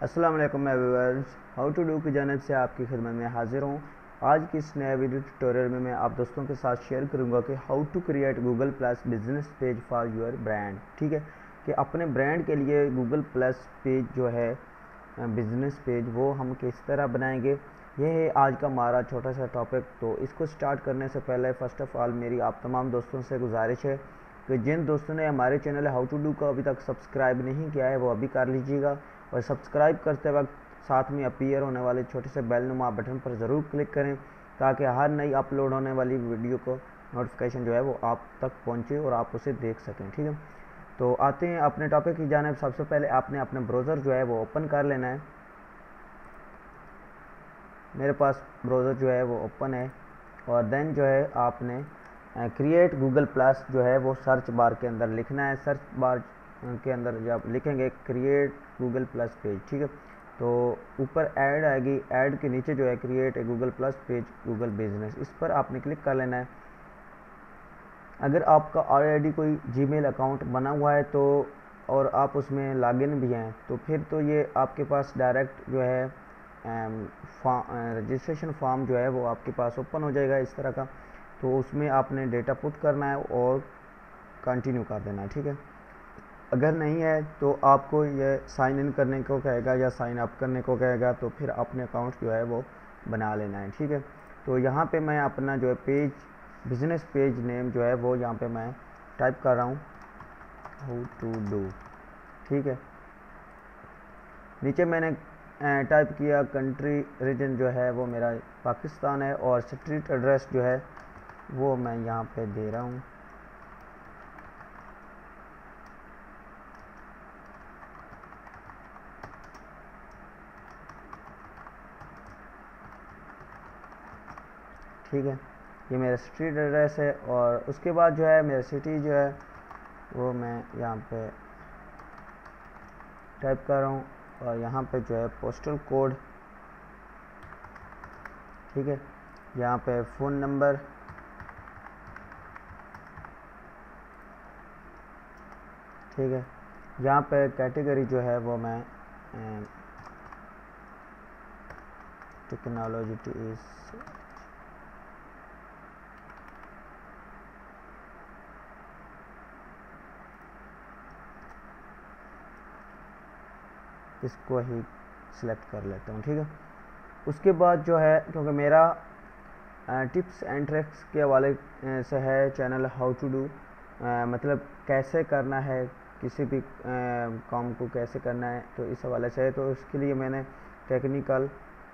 अस्सलाम वालेकुम मैं व्यूअर्स, हाउ टू डू की जानिब से आपकी खिदमत में हाजिर हूँ। आज की इस नए वीडियो ट्यूटोरियल में मैं आप दोस्तों के साथ शेयर करूँगा कि how to create Google plus business page for your brand. ठीक है, कि अपने ब्रांड के लिए गूगल प्लस पेज जो है बिजनेस पेज वो हम किस तरह बनाएंगे, यह है आज का हमारा छोटा सा टॉपिक। तो इसको स्टार्ट करने से पहले फ़र्स्ट ऑफ़ ऑल मेरी आप तमाम दोस्तों से गुजारिश है कि जिन दोस्तों ने हमारे चैनल हाउ टू डू को अभी तक सब्सक्राइब नहीं किया है वो अभी कर लीजिएगा, और सब्सक्राइब करते वक्त साथ में अपीयर होने वाले छोटे से बेल नुमा बटन पर ज़रूर क्लिक करें ताकि हर नई अपलोड होने वाली वीडियो को नोटिफिकेशन जो है वो आप तक पहुंचे और आप उसे देख सकें। ठीक है, तो आते हैं अपने टॉपिक की जानिब। सबसे पहले आपने अपने ब्राउज़र जो है वो ओपन कर लेना है। मेरे पास ब्राउज़र जो है वो ओपन है, और देन जो है आपने क्रिएट गूगल प्लस जो है वो सर्च बार के अंदर लिखना है। सर्च बार के अंदर जब लिखेंगे क्रिएट गूगल प्लस पेज, ठीक है, तो ऊपर ऐड आएगी, ऐड के नीचे जो है create a Google plus page Google business, इस पर आपने क्लिक कर लेना है। अगर आपका ऑलरेडी कोई जीमेल अकाउंट बना हुआ है तो और आप उसमें लॉगिन भी हैं तो फिर तो ये आपके पास डायरेक्ट जो है रजिस्ट्रेशन फॉर्म जो है वो आपके पास ओपन हो जाएगा इस तरह का। तो उसमें आपने डेटा पुट करना है और कंटिन्यू कर देना है। ठीक है, अगर नहीं है तो आपको ये साइन इन करने को कहेगा या साइन अप करने को कहेगा, तो फिर अपने अकाउंट जो है वो बना लेना है। ठीक है, तो यहाँ पे मैं अपना जो है पेज बिजनेस पेज नेम जो है वो यहाँ पे मैं टाइप कर रहा हूँ हाउ टू डू। ठीक है, नीचे मैंने टाइप किया कंट्री रीजन जो है वो मेरा पाकिस्तान है, और स्ट्रीट एड्रेस जो है वो मैं यहाँ पे दे रहा हूँ। ठीक है, ये मेरा स्ट्रीट एड्रेस है, और उसके बाद जो है मेरा सिटी जो है वो मैं यहाँ पे टाइप कर रहा हूँ, और यहाँ पे जो है पोस्टल कोड, ठीक है, यहाँ पे फ़ोन नंबर, ठीक है, यहाँ पे कैटेगरी जो है वो मैं टेक्नोलॉजी इस इसको ही सिलेक्ट कर लेता हूँ। ठीक है, उसके बाद जो है क्योंकि मेरा टिप्स एंड ट्रिक्स के हवाले से है चैनल हाउ टू डू, मतलब कैसे करना है किसी भी काम को कैसे करना है, तो इस हवाले से है। तो उसके लिए मैंने टेक्निकल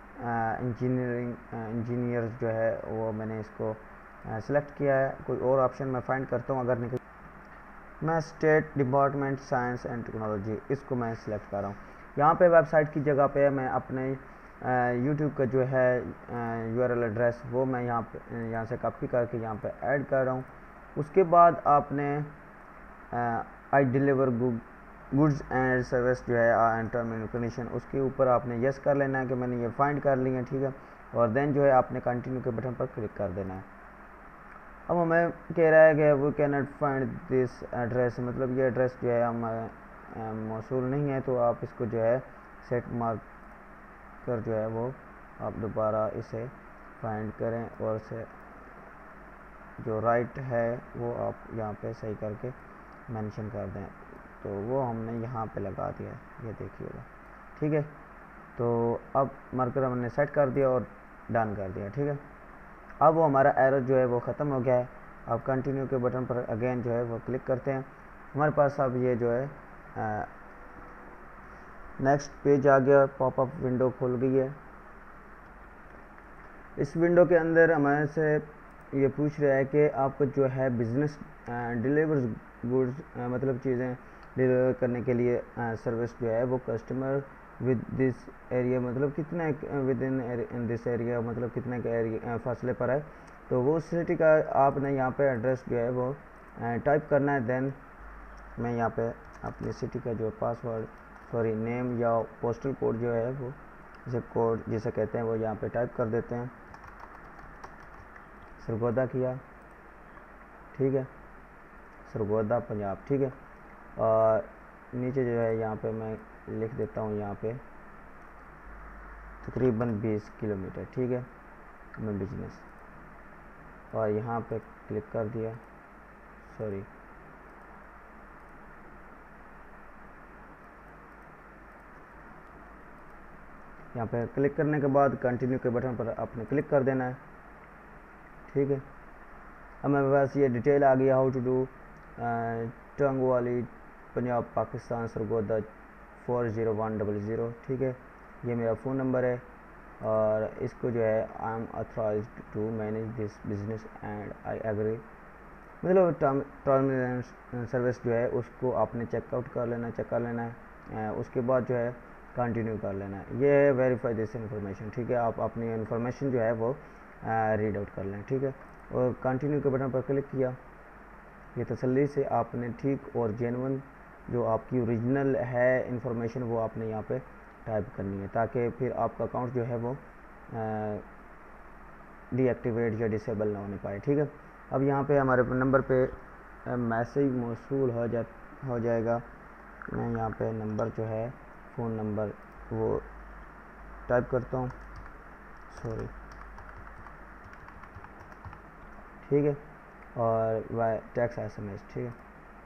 इंजीनियर जो है वो मैंने इसको सेलेक्ट किया है। कोई और ऑप्शन मैं फाइंड करता हूँ, अगर निकल मैं state department science and technology इसको मैं सिलेक्ट कर रहा हूँ। यहाँ पे वेबसाइट की जगह पे मैं अपने यूट्यूब का जो है यूआरएल एड्रेस वो मैं यहाँ से कॉपी करके यहाँ पे ऐड कर रहा हूँ। उसके बाद आपने I deliver goods and service जो है एंड टर्म एंड कंडीशन, उसके ऊपर आपने यस कर लेना है कि मैंने ये फाइंड कर लिया। ठीक है, और देन जो है आपने कंटिन्यू के बटन पर क्लिक कर देना है। अब हमें कह रहा है कि we can not find this address, मतलब ये एड्रेस जो है हमारे मौसूल नहीं है, तो आप इसको जो है सेट मार्क कर जो है वो आप दोबारा इसे फाइंड करें, और से जो राइट है वो आप यहाँ पे सही करके मेंशन कर दें। तो वो हमने यहाँ पे लगा दिया, ये देखिएगा। ठीक है, तो अब मार्कर हमने सेट कर दिया और डन कर दिया। ठीक है, अब वो हमारा एरर जो है वो ख़त्म हो गया है। अब कंटिन्यू के बटन पर अगेन जो है वो क्लिक करते हैं। हमारे पास अब ये जो है नेक्स्ट पेज आ गया, पॉपअप विंडो खुल गई है। इस विंडो के अंदर हमारे से ये पूछ रहा है कि आपको जो है बिजनेस डिलीवर्स गुड्स मतलब चीज़ें डिलीवर करने के लिए सर्विस जो है वो कस्टमर विद दिस एरिया, मतलब कितना विद इन दिस एरिया, मतलब कितने के एरिया फासले पर है। तो वो सिटी का आपने यहाँ पे एड्रेस जो है वो टाइप करना है। देन मैं यहाँ पे अपनी सिटी का जो पासवर्ड सॉरी नेम या पोस्टल कोड जो है वो जिसे कोड जिसे कहते हैं वो यहाँ पे टाइप कर देते हैं। सरगोदा किया, ठीक है, सरगोदा पंजाब। ठीक है, और नीचे जो है यहाँ पे मैं लिख देता हूँ यहाँ पे तकरीबन 20 किलोमीटर, ठीक है, मैं बिजनेस, और यहाँ पे क्लिक कर दिया, सॉरी, यहाँ पे क्लिक करने के बाद कंटिन्यू के बटन पर आपने क्लिक कर देना है, ठीक है। अब मेरे पास ये डिटेल आ गया, हाउ टू डू टंग वाली पंजाब पाकिस्तान सरगोदा 40100, ठीक है, ये मेरा फ़ोन नंबर है, और इसको जो है I am authorised to manage this business and I agree, मतलब टर्म एंड सर्विस जो है उसको आपने चेकआउट कर लेना, चेक कर लेना है, उसके बाद जो है कंटिन्यू कर लेना है। ये है वेरीफाई दिस इन्फॉर्मेशन, ठीक है, आप अपनी इन्फॉर्मेशन जो है वो रीड आउट कर लें, ठीक है, और कंटिन्यू के बटन पर क्लिक किया। ये तसल्ली से आपने ठीक और जेन्युइन जो आपकी ओरिजिनल है इन्फॉर्मेशन वो आपने यहाँ पे टाइप करनी है, ताकि फिर आपका अकाउंट जो है वो डीएक्टिवेट या डिसेबल ना होने पाए, ठीक है। अब यहाँ पे हमारे नंबर पे मैसेज मौसूल हो जाएगा। मैं यहाँ पे नंबर जो है फ़ोन नंबर वो टाइप करता हूँ, सॉरी, ठीक है, और वाई टेक्स्ट SMS, ठीक है,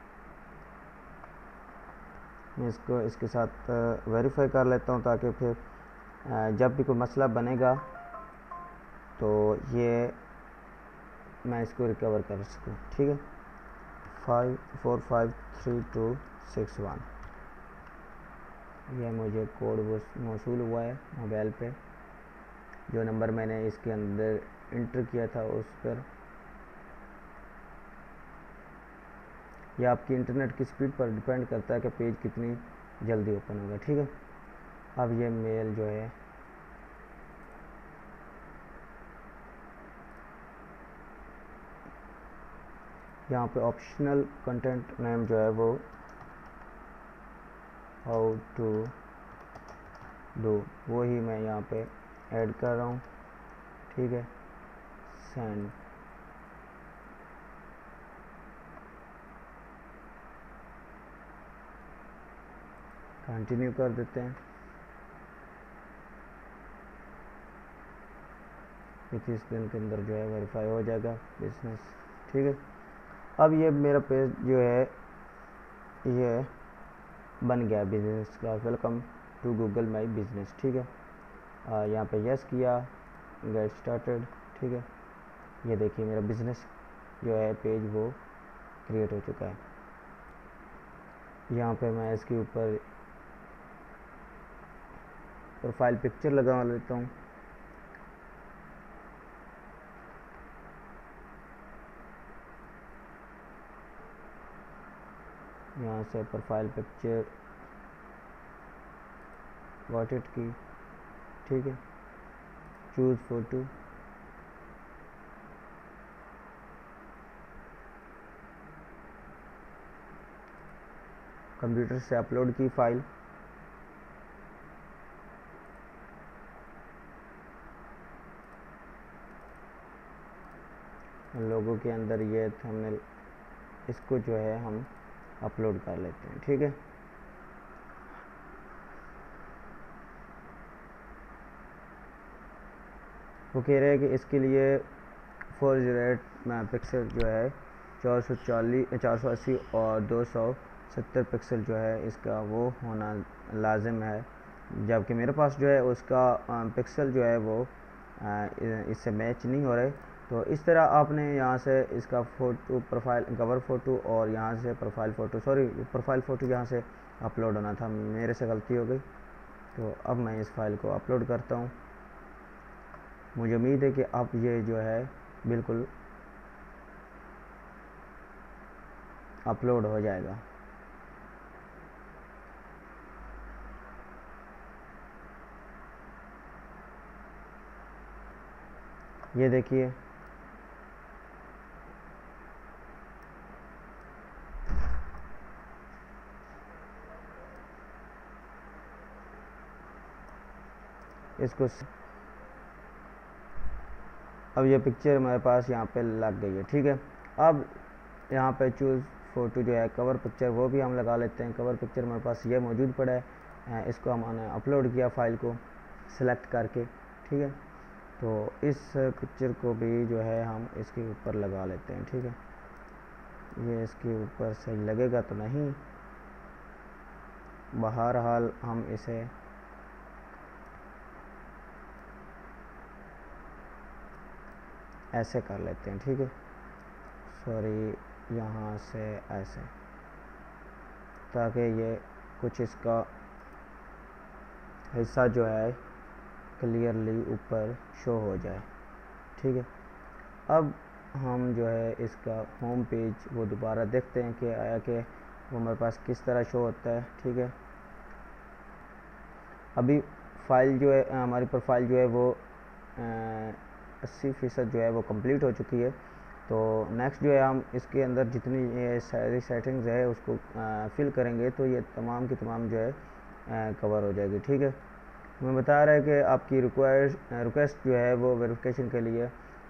मैं इसको इसके साथ वेरीफाई कर लेता हूँ, ताकि फिर जब भी कोई मसला बनेगा तो ये मैं इसको रिकवर कर सकूँ, ठीक है। 545361, यह मुझे कोड मौसूल हुआ है मोबाइल पे, जो नंबर मैंने इसके अंदर इंटर किया था उस पर। यह आपकी इंटरनेट की स्पीड पर डिपेंड करता है कि पेज कितनी जल्दी ओपन होगा, ठीक है। अब ये मेल जो है यहाँ पे ऑप्शनल कंटेंट नेम जो है वो हाउ टू डू वो ही मैं यहाँ पे ऐड कर रहा हूँ, ठीक है, सेंड, कंटिन्यू कर देते हैं। 21 दिन के अंदर जो है वेरीफाई हो जाएगा बिजनेस, ठीक है। अब ये मेरा पेज जो है ये बन गया बिजनेस का, welcome to Google my business, ठीक है, यहाँ पे यस किया, गेट स्टार्टेड, ठीक है। ये देखिए मेरा बिजनेस जो है पेज वो क्रिएट हो चुका है। यहाँ पे मैं इसके ऊपर प्रोफाइल पिक्चर लगा लेता हूँ, यहाँ से प्रोफाइल पिक्चर गॉट इट की, ठीक है, चूज़ फ़ोटो, कंप्यूटर से अपलोड की फाइल, लोगों के अंदर ये थंबनेल, इसको जो है हम अपलोड कर लेते हैं, ठीक है। वो कह रहे हैं कि इसके लिए 408 मेगापिक्सल जो है 480 और 270 पिक्सल जो है इसका वो होना लाजिम है, जबकि मेरे पास जो है उसका पिक्सल जो है वो इससे मैच नहीं हो रहे। तो इस तरह आपने यहाँ से इसका फ़ोटो प्रोफाइल कवर फ़ोटो और यहाँ से profile photo, sorry profile photo यहाँ से अपलोड होना था, मेरे से गलती हो गई। तो अब मैं इस फाइल को अपलोड करता हूँ। मुझे उम्मीद है कि अब ये जो है बिल्कुल अपलोड हो जाएगा। ये देखिए इसको, अब ये पिक्चर हमारे पास यहाँ पे लग गई है, ठीक है। अब यहाँ पे चूज़ फ़ोटो जो है कवर पिक्चर वो भी हम लगा लेते हैं। कवर पिक्चर हमारे पास ये मौजूद पड़ा है, इसको हमने अपलोड किया फाइल को। सेलेक्ट करके, ठीक है। तो इस पिक्चर को भी जो है हम इसके ऊपर लगा लेते हैं, ठीक है। ये इसके ऊपर सही लगेगा तो नहीं, बहरहाल हम इसे ऐसे कर लेते हैं, ठीक है। सॉरी, यहाँ से ऐसे, ताकि ये कुछ इसका हिस्सा जो है क्लियरली ऊपर शो हो जाए, ठीक है। अब हम जो है इसका होम पेज वो दोबारा देखते हैं कि आया कि वो हमारे पास किस तरह शो होता है, ठीक है। अभी फ़ाइल जो है हमारी प्रोफाइल जो है वो 80% जो है वो कंप्लीट हो चुकी है। तो नेक्स्ट जो है हम इसके अंदर जितनी ये सारी सेटिंग्स है उसको फिल करेंगे तो ये तमाम की तमाम जो है कवर हो जाएगी, ठीक है। हमें बता रहा है कि आपकी रिक्वेस्ट जो है वो वेरिफिकेशन के लिए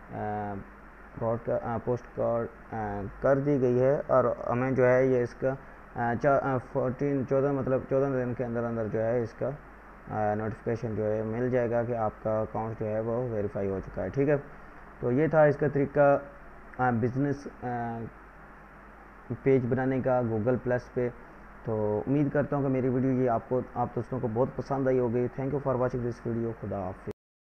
पोस्ट कर दी गई है, और हमें जो है ये इसका 14 मतलब 14 दिन के अंदर अंदर जो है इसका नोटिफिकेशन जो है मिल जाएगा कि आपका अकाउंट जो है वो वेरीफाई हो चुका है, ठीक है। तो ये था इसका तरीका बिज़नेस पेज बनाने का गूगल प्लस पे। तो उम्मीद करता हूँ कि मेरी वीडियो ये आप दोस्तों को बहुत पसंद आई होगी। Thank you for watching this video. खुदा हाफिज़।